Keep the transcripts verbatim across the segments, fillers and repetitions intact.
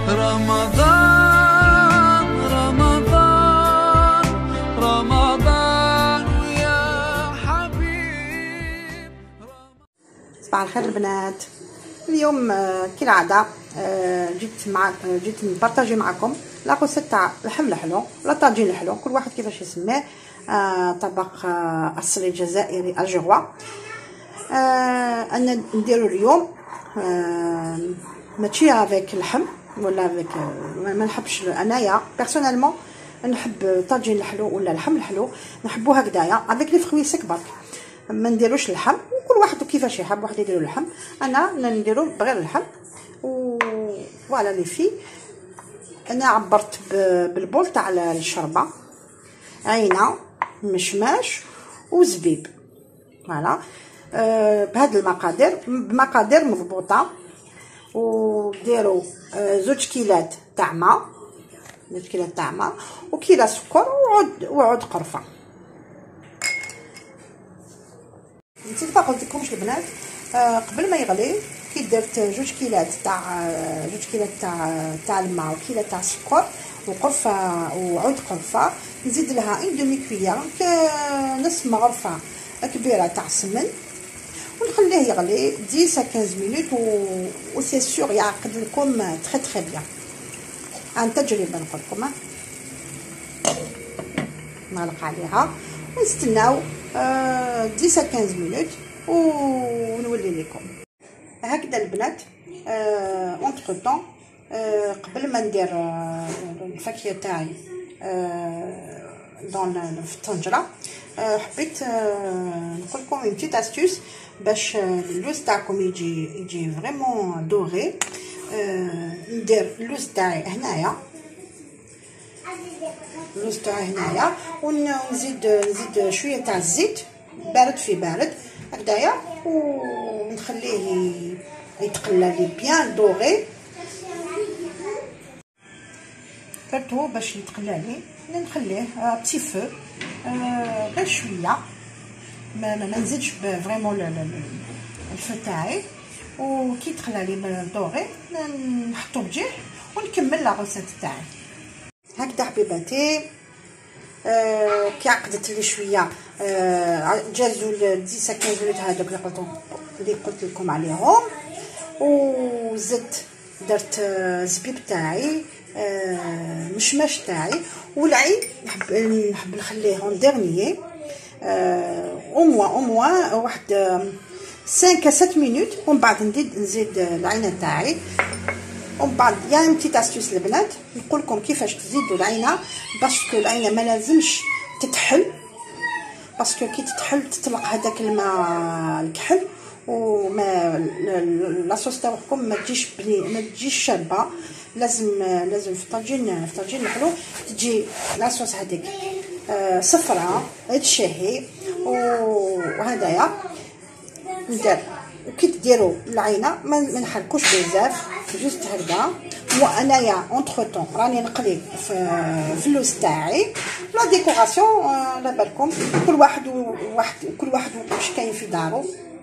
رمضان رمضان رمضان يا حبيب. صباح الخير البنات. اليوم كالعاده جيت مع جيت نبارطاجي معكم لا غوسيت تاع اللحم الحلو ولا طاجين الحلو، كل واحد كيفاش يسميه. طبق اصلي جزائري الجغوا. انا نديرو اليوم ماشي افيك اللحم ولا افيك، ما نحبش انايا بيرسونيلمون نحب طاجين الحلو ولا اللحم الحلو نحبو هكذايا افيك لي فروي سيك برك، ما نديروش اللحم. وكل واحد كيفاش يحب، واحد يديروا اللحم، انا نديرو بغير اللحم. و فوالا لي في انا عبرت بالبول تاع الشربه، عينه مشماش وزبيب. فوالا أه بهاد المقادير، بمقادير مضبوطه. وديروا أه زوج كيلات تاع ما زوج كيلات تاع ما وكيله سكر وعود وعود قرفه. نسيت ما قلت لكمش البنات، أه قبل ما يغلي كي درت جوج كيلات تاع جوج كيلات تاع تاع الماء وكيله تاع السكر وقرفه وعود قرفه، نزيد لها ان دومي كويير نص مغرفه كبيره تاع السمن ونخليه يغلي عشرة خمسطاش مينوت و سي سور يعقد لكم تري تري بيان. عن تجربه نقول لكم. نغلق عليها ونستناو عشرة خمسطاش مينوت ونولي لكم. هكذا البنات. اونتر طون قبل ما ندير الفاكهه تاعي دون في الطنجره، حبيت نقول لكم اون بتيت استوس باش اللوز تاعكم يجي يجي فريمون دوغي. ندير اللوز تاعي هنايا، اللوز تاعي هنايا ونزيد نزيد شويه تاع الزيت بارد في بارد هكذايا ونخليه يتقلى لي بيان دوغي. درتو باش يتقلى لي نخليه بتي فو غير شويه، ما ما نزيدش فريمون الفو تاعي. وكي تقلى لي دوغي نحطو بجيه ونكمل لا غوسيت تاعي. هكذا حبيباتي. آه كي عقدت لي شويه آه جازو عشرة خمسطاش مينوت هذوك اللي قلت اللي قلت لكم عليهم، وزدت درت آه زبيب تاعي، آه مشماش تاعي والعين نحب نحب نخليهم ديرنيي او موا او موا واحد خمسة سبعة مينوت، ومن بعد نزيد نزيد العينه تاعي. ومن بعد يعني بتيت استوس البنات نقول لكم كيفاش تزيدوا العينه، باسكو العينه ما لازمش تتحل، باسكو كي تتحل تطلق هذاك الماء الكحل وما لاصوص تاعكم ما تجيش بني ما تجيش شابه. لازم لازم في الطاجين في الطاجين الحلو تجي لاصوص هذيك آه صفراء تشهي. وهدايا ندير وكي ديروا العينه ما نحركوش بزاف، جوست هكذا. وانايا اونتر طون راني نقلي في, في اللوز تاعي. لا ديكوراسيون على بالكم كل واحد وواحد كل واحد واش كاين في دارو.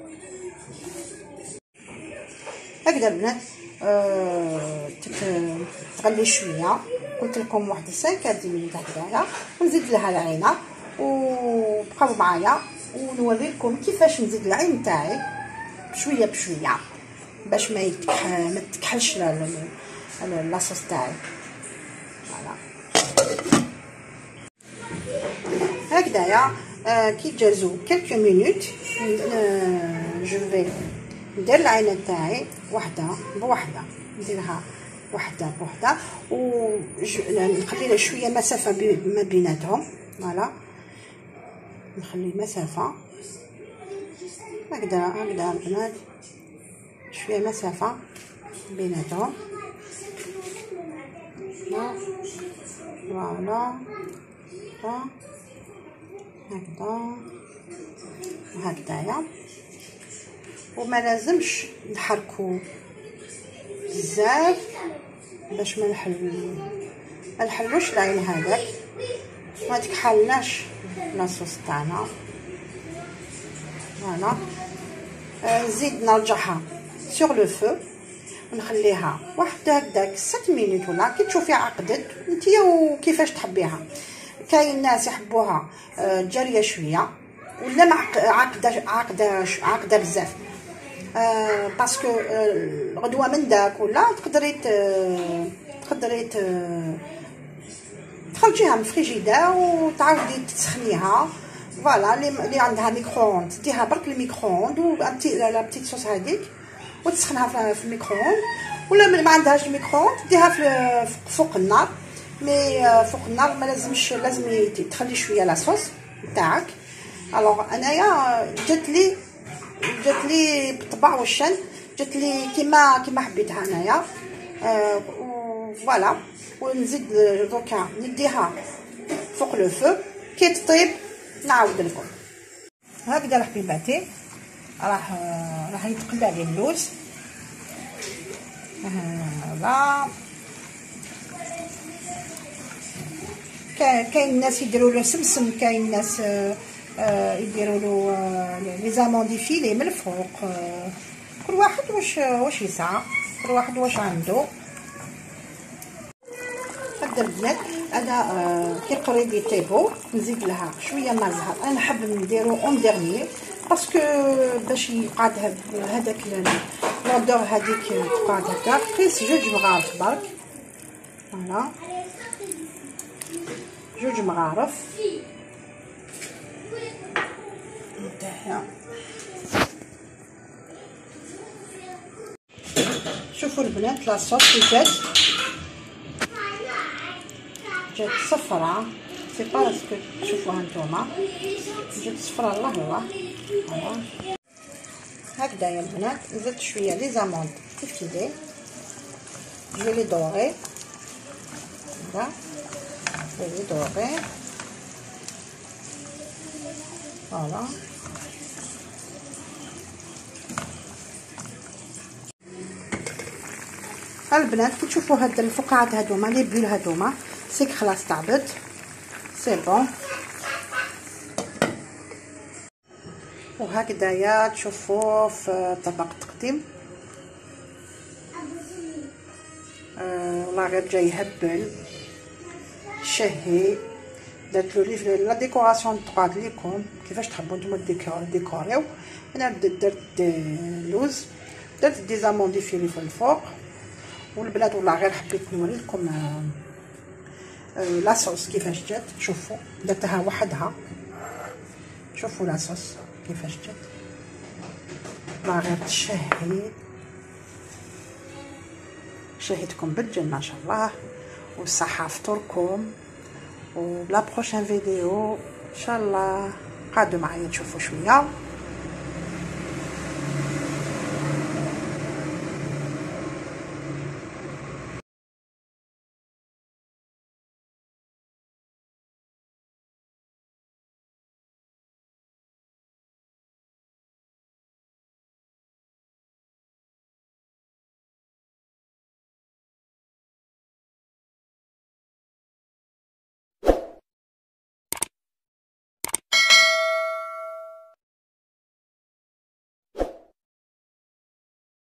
هكذا البنات أه تغلي شويه، قلت لكم واحد خمسة مينوت هكذايا، ونزيد لها العينه وبقاو معايا ونوري لكم كيفاش نزيد العين تاعي بشويه بشويه باش ما يتكح ما تكحلش لاصوص تاعي. فوالا هكذايا. آه كي جازو كلكو مينوت جو في ندير العينه تاعي وحده بوحده، نديرها وحده بوحده ونخلي لها شويه مسافه ما بيناتهم. فوالا نخلي مسافه هكذا هكذا البنات، شويه مسافه بيناتهم. فوالا هكذا وهكذايا. وما لازمش نحركو بزاف باش ما نحل ما نحلوش العين هذاك، ما تكحلناش لاصوص تاعنا. فوالا نزيد نرجعها سور لو فو ونخليها واحد هكداك ست مينوت ولا كي تشوفيها عقدت نتيا وكيفاش تحبيها. كاين ناس يحبوها جاريه شويه ولا عاقده عاقده عاقده بزاف، أه باسكو أه غدوه من داك ولا تقدري تقدري تخرجيها من الفريجيدير وتعاودي تسخنيها. فوالا اللي عندها ميكرووند ديها برك الميكرووند وبتي لا بتيت صوص هذيك وتسخنها في الميكرووند، ولا ما عندهاش الميكرووند ديها في فوق النار. مي فوق النار ما لازمش، لازم تخلي شويه لاصوص تاعك. الوغ انايا جات لي جات لي بالطبع والشن، جات لي كيما كيما حبيتها انايا. أه فوالا ونزيد دوكا نديها فوق لو فو كي تطيب نعاود لكم. هكذا الحبيباتي راح راح يتقلى لي اللوز. هذا كاين الناس يديروا له سمسم، كاين الناس يديروا له لي زاموندي فيلي من الفوق. كل واحد واش واش يسعى، كل واحد واش عنده. هكذا البنات انا كي قريب يطيبوا نزيد لها شويه ماء زهر. انا نحب نديرو اون ديرني باسكو باش يقعد هذاك لودور هذيك تقعد هكا. قيس جوج مغارف برك، فوالا جوج مغارف نتاعها. شوفوا البنات لاصوص كي جات جات صفرا، سي با اسكو تشوفوها نتوما جات صفرا. الله الله فوالا هكذا يا البنات. زدت شويه لي زاموند تفيدي جو لي دوري، هكذا لي دوري فوالا. البنات كي تشوفوا هاد الفقاعات هادوما لي بول هادوما سيك خلاص طابت سي بون. وهكذايا تشوفوا في طبق التقديم. آه والله غير جاي هبل شهي. درت له لي لا ديكوراسيون تقعد لكم كيفاش تحبوا نتوما ديكوريو. انا درت لوز، درت دي زاموندي فيلي في الفوق. والبنات والله غير حبيت نوري لكم آه آه لاصوص كيفاش جات. شوفوا درتها وحدها، شوفوا لاصوص كيفاش جات. والله غير تشهي، شهيتكم بالجنة ان شاء الله والصحة فطوركم. ولا بروشين فيديو ان شاء الله قعدوا معايا تشوفوا شويه.